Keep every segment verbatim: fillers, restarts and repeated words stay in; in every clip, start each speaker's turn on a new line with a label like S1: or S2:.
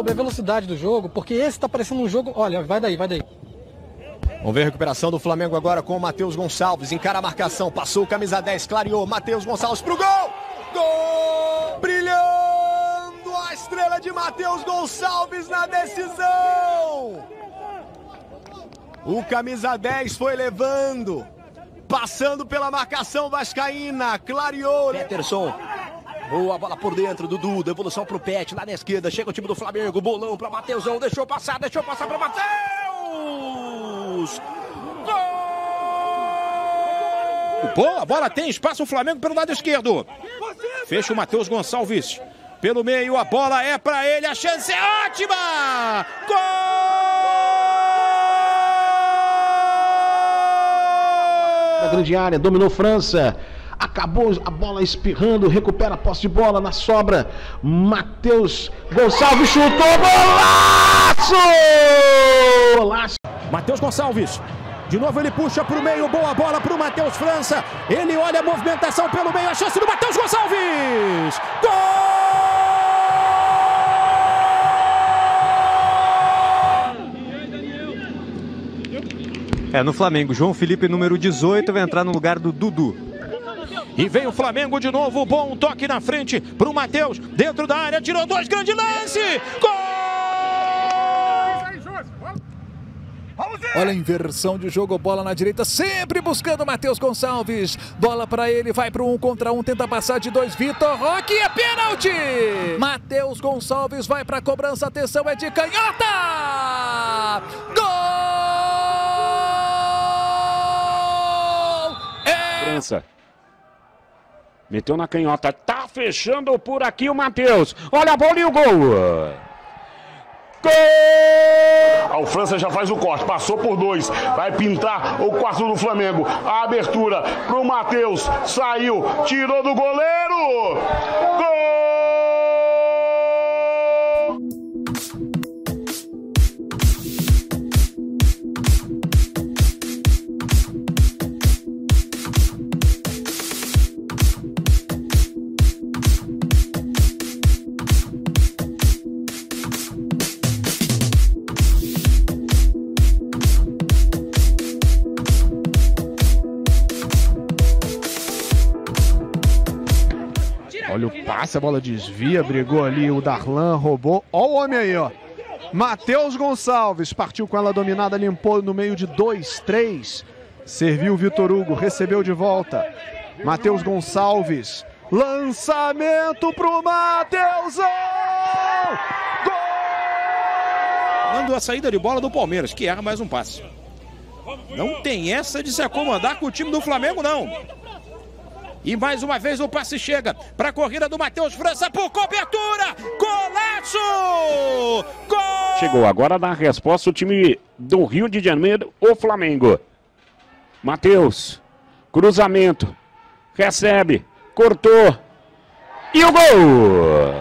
S1: sobre a velocidade do jogo, porque esse tá parecendo um jogo... Olha, vai daí, vai daí.
S2: Vamos ver a recuperação do Flamengo agora com o Matheus Gonçalves. Encara a marcação, passou o camisa dez, clareou. Matheus Gonçalves pro gol! Gol! Brilhando a estrela de Matheus Gonçalves na decisão! O camisa dez foi levando, passando pela marcação vascaína, clareou.
S3: Peterson, boa bola por dentro, Dudu, devolução pro Pet, lá na esquerda, chega o time do Flamengo, bolão pra Matheusão, deixou passar, deixou passar pra Matheus! Gol!
S4: Boa, bola tem espaço o Flamengo pelo lado esquerdo. Fecha o Matheus Gonçalves pelo meio, a bola é pra ele, a chance é ótima! Gol!
S5: Na grande área, dominou França, acabou a bola espirrando, recupera a posse de bola na sobra, Matheus Gonçalves chutou, golaço! Golaço!
S4: Matheus Gonçalves, de novo ele puxa pro meio, boa bola pro Matheus França, ele olha a movimentação pelo meio, a chance do Matheus Gonçalves! Gol!
S6: É, no Flamengo, João Felipe, número dezoito, vai entrar no lugar do Dudu.
S4: E vem o Flamengo de novo, bom toque na frente pro Matheus, dentro da área, tirou dois, grande lance! Gol!
S7: Olha a inversão de jogo, bola na direita, sempre buscando Matheus Gonçalves. Bola para ele, vai para um contra um, tenta passar de dois, Vitor Roque, é pênalti! Matheus Gonçalves vai para a cobrança, atenção, é de canhota! Gol!
S8: França. Meteu na canhota, tá fechando por aqui o Matheus. Olha a bola e o gol! Gol!
S9: O França já faz o corte, passou por dois, vai pintar o quarto do Flamengo. A abertura pro Matheus, saiu, tirou do goleiro. Gol!
S10: Olha o passe, a bola desvia, brigou ali o Darlan, roubou. Olha o homem aí, ó. Matheus Gonçalves partiu com ela dominada, limpou no meio de dois, três. Serviu o Vitor Hugo, recebeu de volta. Matheus Gonçalves. Lançamento pro Matheusão! Gol!
S4: Dando a saída de bola do Palmeiras, que erra mais um passe. Não tem essa de se acomodar com o time do Flamengo, não. E mais uma vez o passe chega para a corrida do Matheus França por cobertura. Golaço! Gol!
S8: Chegou agora na resposta o time do Rio de Janeiro, o Flamengo. Matheus, cruzamento, recebe, cortou e o gol!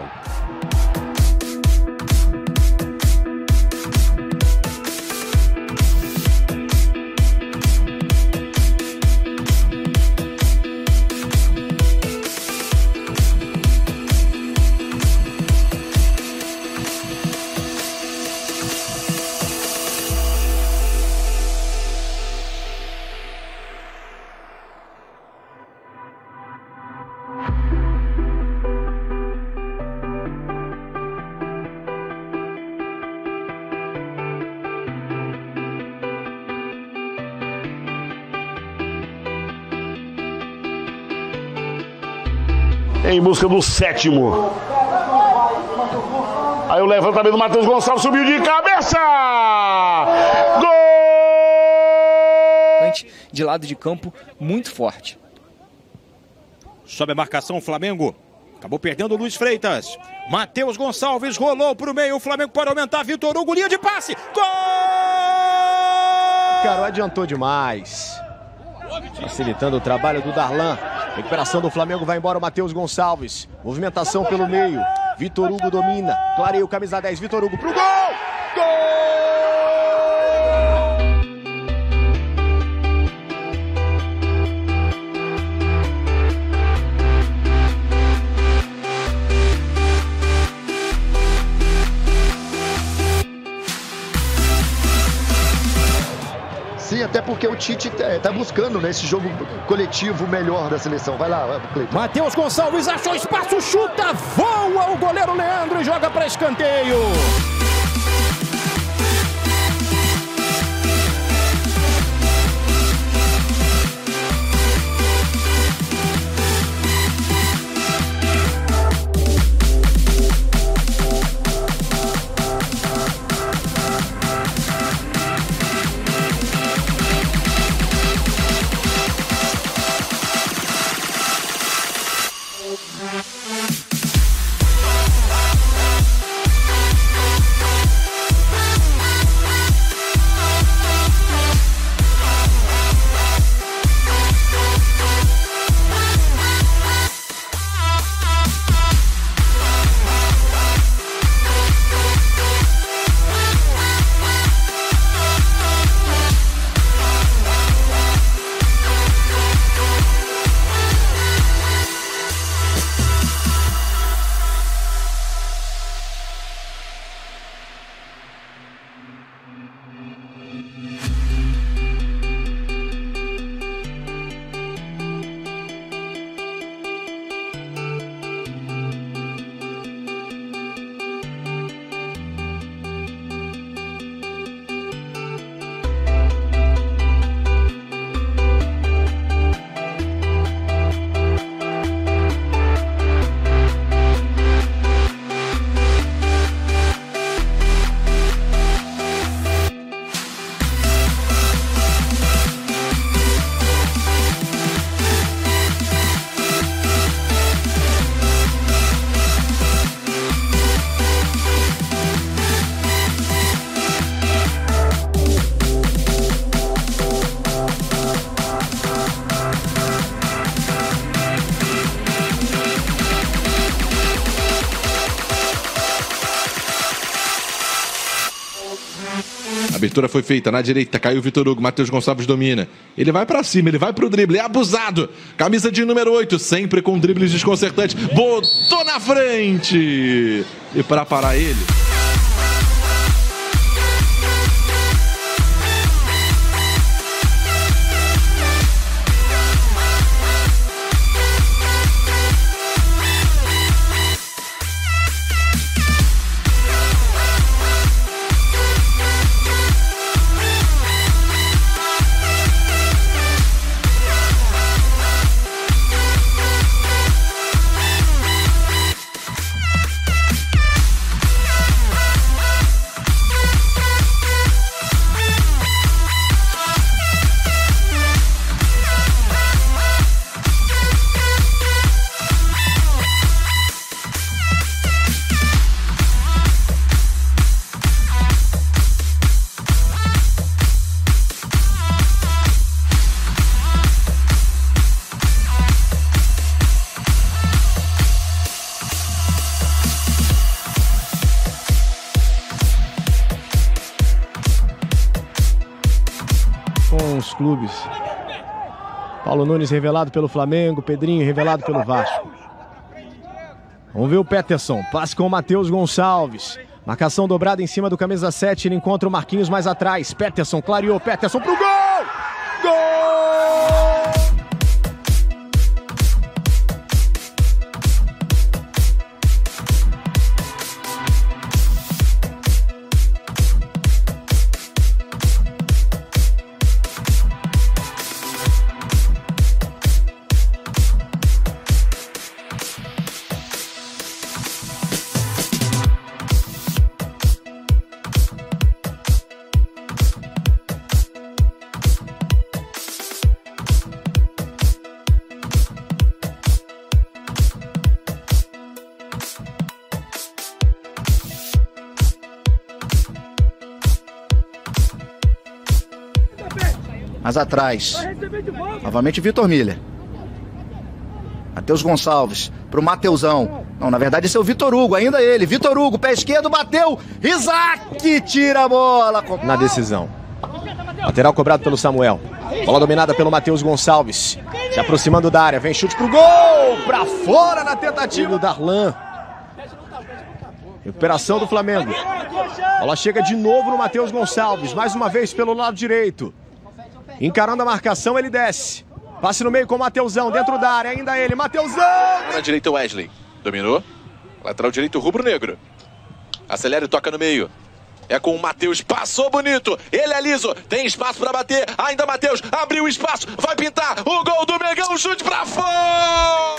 S9: Em busca do sétimo. Aí o levantamento do Matheus Gonçalves subiu de cabeça! Gol!
S11: De lado de campo, muito forte.
S4: Sobe a marcação, o Flamengo. Acabou perdendo o Luiz Freitas. Matheus Gonçalves rolou para o meio. O Flamengo pode aumentar. Vitor Hugo, linha de passe. Gol!
S2: Cara, adiantou demais. Facilitando o trabalho do Darlan. Recuperação do Flamengo, vai embora o Matheus Gonçalves. Movimentação pelo meio. Vitor Hugo domina. Clareia o camisa dez. Vitor Hugo pro gol! Gol!
S12: porque o Tite está buscando nesse jogo coletivo melhor da seleção. Vai lá, Cleiton.
S3: Matheus Gonçalves achou espaço, chuta, voa o goleiro Leandro e joga para escanteio.
S13: A abertura foi feita na direita, caiu o Vitor Hugo, Matheus Gonçalves domina. Ele vai pra cima, ele vai pro drible, é abusado. Camisa de número oito, sempre com dribles desconcertantes. Botou na frente. E para parar ele...
S2: Com os clubes. Paulo Nunes revelado pelo Flamengo, Pedrinho revelado pelo Vasco. Vamos ver o Peterson, passe com o Matheus Gonçalves. Marcação dobrada em cima do camisa sete, ele encontra o Marquinhos mais atrás. Peterson clareou, Peterson pro gol! Gol!
S14: Mais atrás, novamente Vitor Miller. Matheus Gonçalves pro Mateusão. Não, na verdade esse é o Vitor Hugo, ainda ele. Vitor Hugo, pé esquerdo, bateu. Isaac tira a bola.
S2: Na decisão. Lateral cobrado pelo Samuel. Bola dominada pelo Matheus Gonçalves. Se aproximando da área, vem chute pro gol. Pra fora na tentativa do Darlan. Recuperação do Flamengo. Bola chega de novo no Matheus Gonçalves. Mais uma vez pelo lado direito. Encarando a marcação, ele desce. Passe no meio com o Mateusão, dentro da área, ainda ele, Mateusão!
S13: Na direita, Wesley. Dominou. Lateral direito, rubro-negro. Acelera e toca no meio. É com o Matheus, passou bonito. Ele é liso, tem espaço pra bater. Ainda Matheus, abriu o espaço, vai pintar. O gol do Mengão, chute pra fora!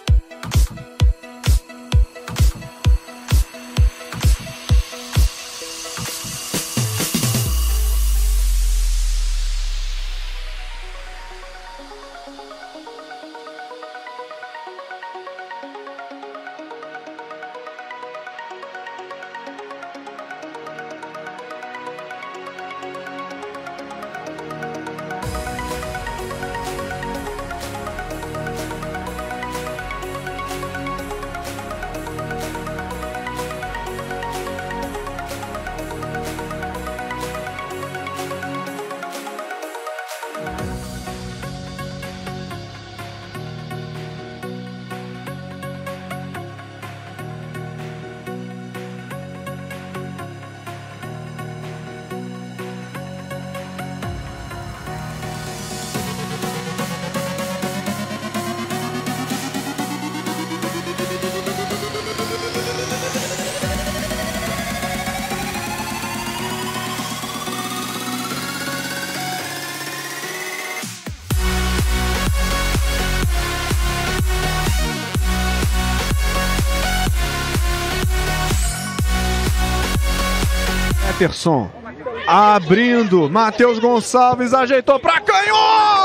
S10: Peterson abrindo, Matheus Gonçalves ajeitou pra canhota!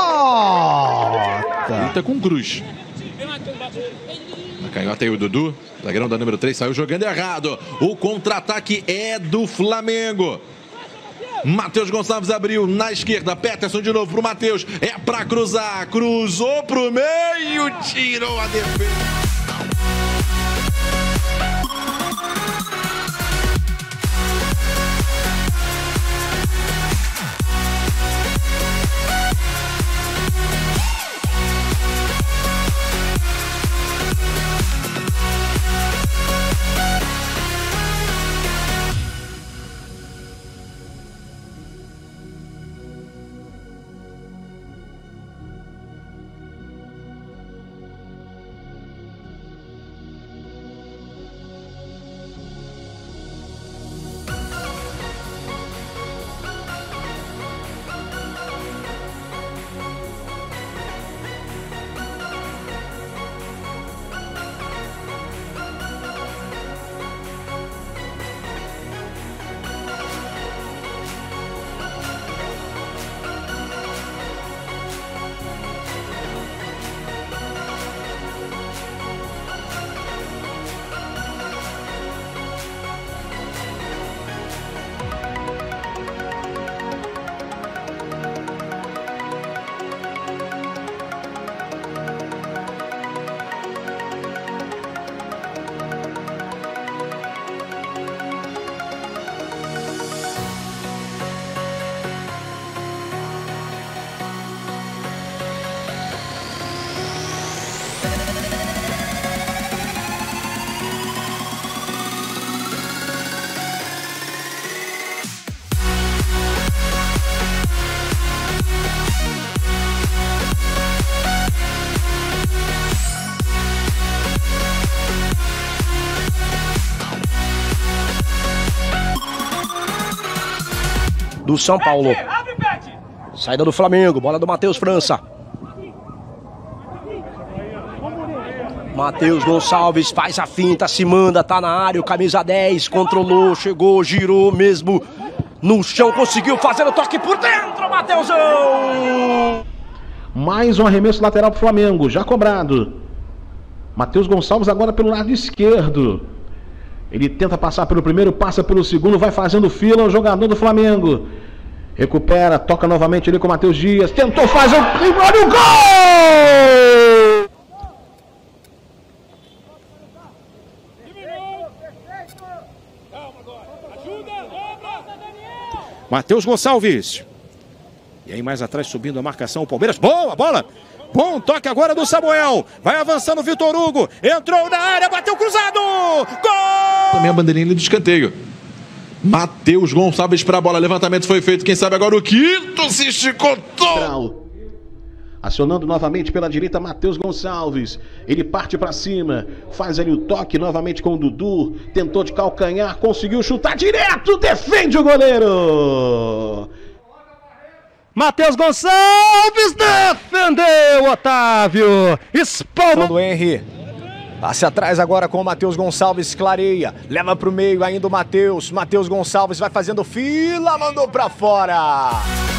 S13: Luta com Cruz. Na canhota aí o Dudu, zagueirão da número três, saiu jogando errado. O contra-ataque é do Flamengo. Matheus Gonçalves abriu na esquerda, Peterson de novo pro Matheus, é pra cruzar, cruzou pro meio, tirou a defesa.
S3: Do São Paulo. Saída do Flamengo, bola do Matheus França. Matheus Gonçalves faz a finta, se manda, tá na área, o camisa dez, controlou, chegou, girou mesmo no chão, conseguiu fazer o toque por dentro, Matheusão!
S5: Mais um arremesso lateral pro Flamengo, já cobrado. Matheus Gonçalves agora pelo lado esquerdo. Ele tenta passar pelo primeiro, passa pelo segundo, vai fazendo fila o jogador do Flamengo. Recupera, toca novamente ali com o Matheus Dias. Tentou fazer o... Olha o gol!
S4: Matheus Gonçalves. E aí mais atrás subindo a marcação o Palmeiras. Boa bola! Bom toque agora do Samuel. Vai avançando o Vitor Hugo. Entrou na área, bateu cruzado. Gol!
S13: Também a bandeirinha do escanteio. Matheus Gonçalves para a bola. Levantamento foi feito. Quem sabe agora o quinto se esticou todo.
S5: Acionando novamente pela direita, Matheus Gonçalves. Ele parte para cima. Faz ali o toque novamente com o Dudu. Tentou de calcanhar. Conseguiu chutar direto. Defende o goleiro.
S2: Matheus Gonçalves defendeu, Otávio. Espalma do Henry. Passe atrás agora com o Matheus Gonçalves, clareia, leva para o meio ainda o Matheus. Matheus Gonçalves vai fazendo fila, mandou para fora.